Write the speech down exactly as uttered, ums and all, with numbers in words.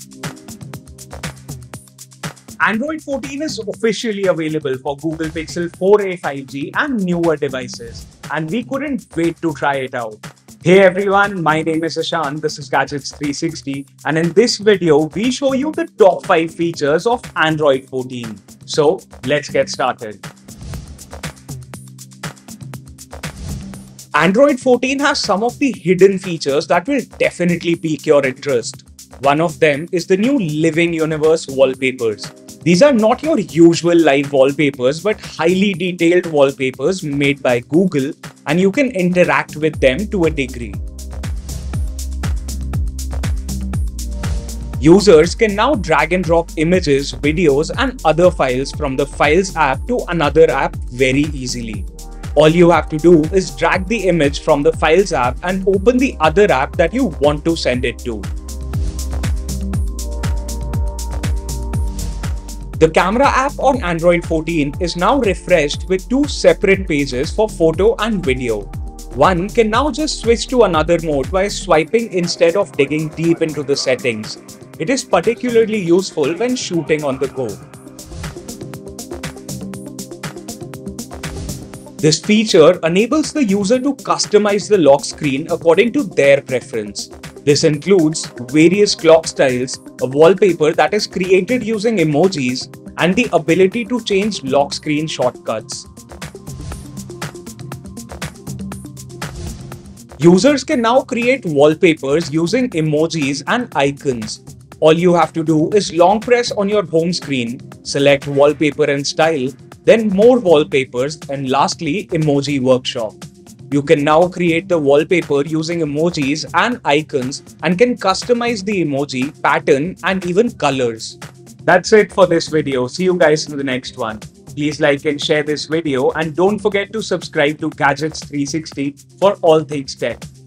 Android fourteen is officially available for Google Pixel four a five G and newer devices, and we couldn't wait to try it out. Hey everyone, my name is Ashan, this is Gadgets three sixty, and in this video, we show you the top five features of Android fourteen. So, let's get started. Android fourteen has some of the hidden features that will definitely pique your interest. One of them is the new Living Universe wallpapers. These are not your usual live wallpapers, but highly detailed wallpapers made by Google, and you can interact with them to a degree. Users can now drag and drop images, videos, and other files from the Files app to another app very easily. All you have to do is drag the image from the Files app and open the other app that you want to send it to. The camera app on Android fourteen is now refreshed with two separate pages for photo and video. One can now just switch to another mode by swiping instead of digging deep into the settings. It is particularly useful when shooting on the go. This feature enables the user to customize the lock screen according to their preference. This includes various clock styles, a wallpaper that is created using emojis, and the ability to change lock screen shortcuts. Users can now create wallpapers using emojis and icons. All you have to do is long press on your home screen, select Wallpaper and Style, then More Wallpapers, and lastly, Emoji Workshop. You can now create the wallpaper using emojis and icons and can customize the emoji, pattern, and even colors. That's it for this video. See you guys in the next one. Please like and share this video, and don't forget to subscribe to Gadgets three sixty for all things tech.